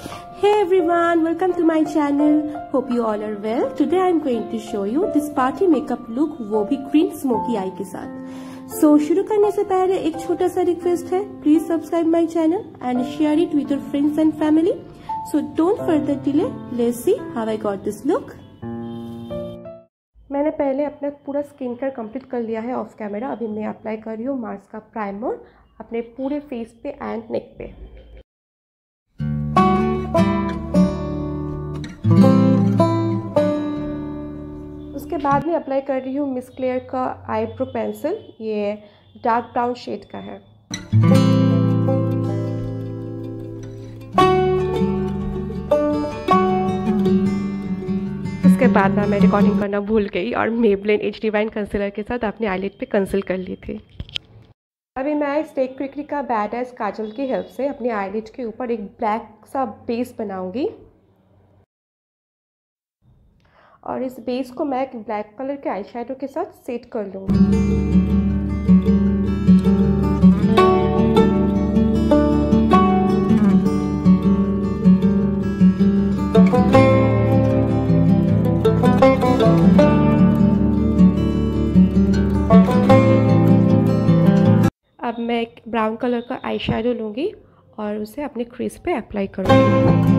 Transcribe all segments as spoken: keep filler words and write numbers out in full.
Hey everyone, welcome to my channel. Hope you all are well. Today I am going to show you this party makeup look, वो भी green smoky eye के साथ. So शुरू करने से पहले एक छोटा सा रिक्वेस्ट है, please subscribe my channel and share it with your friends and family. So don't further delay. Let's see how I got this look. मैंने पहले अपना पूरा स्किन केयर कंप्लीट कर लिया है ऑफ कैमरा. अभी मैं अप्लाई कर रही हूँ मार्स का प्राइमर अपने पूरे फेस पे एंड नेक पे. उसके बाद में अप्लाई कर रही हूँ मिस क्लेयर का आईब्रो पेंसिल. ये डार्क ब्राउन शेड का है. उसके बाद ना मैं रिकॉर्डिंग करना भूल गई और मेबलिन एज डिवाइन कंसीलर के साथ अपने आईलिड पे कंसील कर ली थी. अभी मैं स्टेक क्रिकरी का बैड आइज काजल की हेल्प से अपने आईलिड के ऊपर एक ब्लैक सा बेस बनाऊंगी. और इस बेस को मैं एक ब्लैक कलर के आई शेडो के साथ सेट कर लूँगी. अब मैं एक ब्राउन कलर का आई शेडो लूँगी और उसे अपने क्रीज पे अप्लाई करूँगी.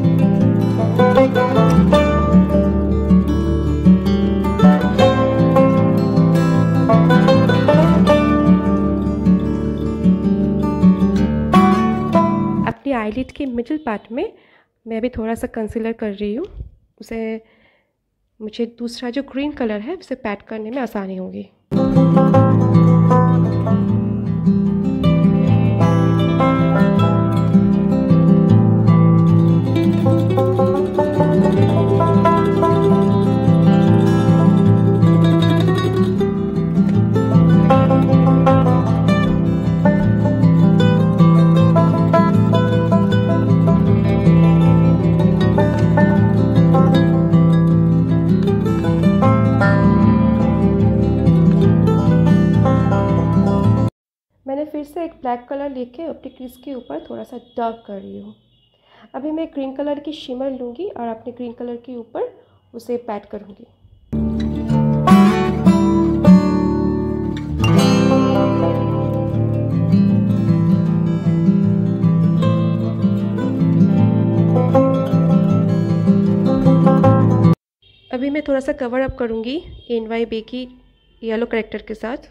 अपनी आईलिड के मिडिल पार्ट में मैं भी थोड़ा सा कंसीलर कर रही हूँ. उसे मुझे दूसरा जो ग्रीन कलर है उसे पैट करने में आसानी होगी. मैंने फिर से एक ब्लैक कलर लेके अपनी क्रीज के ऊपर थोड़ा सा डार्क कर रही हूँ. अभी मैं ग्रीन कलर की शिमर लूँगी और अपने ग्रीन कलर के ऊपर उसे पैट करूँगी. अभी मैं थोड़ा सा कवर अप करूँगी एन वाई बे की येलो करेक्टर के साथ.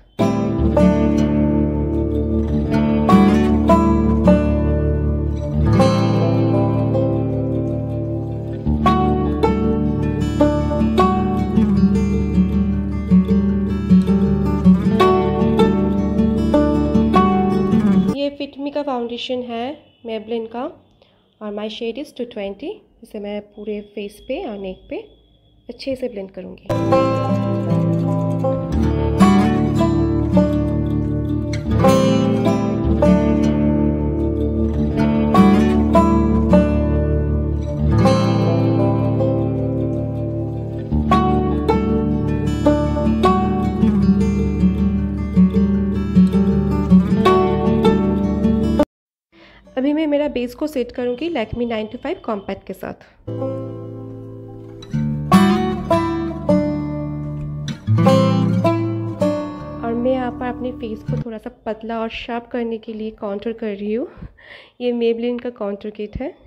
फिट मी का फाउंडेशन है मेबलिन का और my shade is two twenty. इसे मैं पूरे फेस पे और नेक पे अच्छे से ब्लेंड करूँगी. अभी मैं मेरा बेस को सेट करूँगी Lakme nine two five compact के साथ. और मैं यहाँ पर अपने फेस को थोड़ा सा पतला और शार्प करने के लिए कॉन्टूर कर रही हूँ. ये मेबलिन का कॉन्टूर किट है.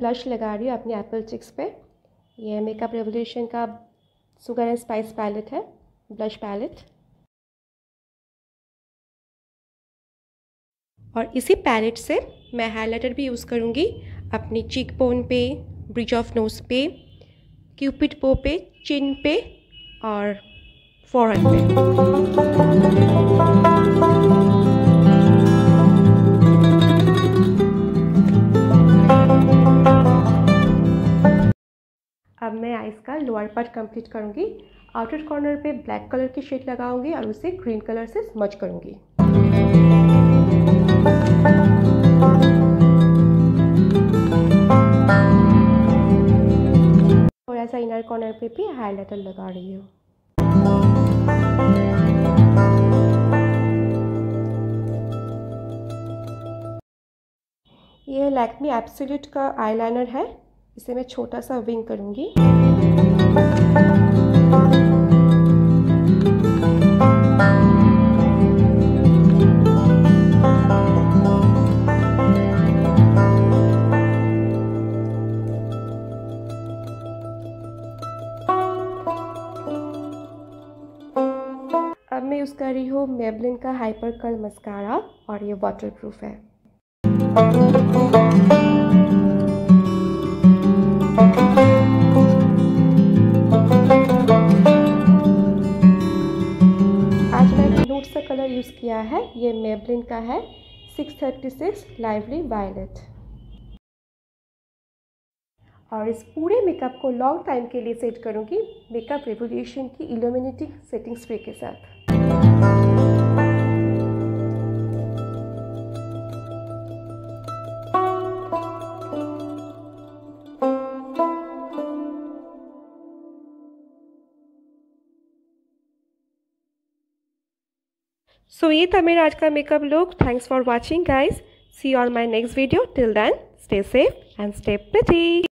ब्लश लगा रही हूँ अपने एप्पल चिक्स पे। ये मेकअप रेवोल्यूशन का शुगर एंड स्पाइस पैलेट है, ब्लश पैलेट। और इसी पैलेट से मैं हाइलाइटर भी यूज़ करूँगी अपनी चीक बोन पे, ब्रिज ऑफ नोज पे, क्यूपिड बो पे, चिन पे और फोरहेड पे। अब मैं आइज का लोअर पार्ट कंप्लीट करूँगी। आउटर कॉर्नर पे ब्लैक कलर की शेड लगाऊंगी और उसे ग्रीन कलर से स्मज करूँगी। थोड़ा सा इनर कॉर्नर पे भी हाइलाइटर लगा रही हूँ। ये लैक्मे एब्सोल्यूट का आईलाइनर है, इसे मैं छोटा सा विंग करूँगी। अब मैं यूज़ कर रही हूँ मेबलिन का हाइपर कर्ल मस्कारा और ये वाटरप्रूफ है। आज मैंने नूड सा कलर यूज़ किया है, ये मेबलिन का है six thirty six lively violet. और इस पूरे मेकअप को लॉन्ग टाइम के लिए सेट करूँगी मेकअप रेवोल्यूशन की इल्यूमिनेटिंग सेटिंग स्प्रे के साथ। सो so, ये था मेरा आज का makeup look. Thanks for watching guys. See you on my next video. Till then stay safe and stay pretty.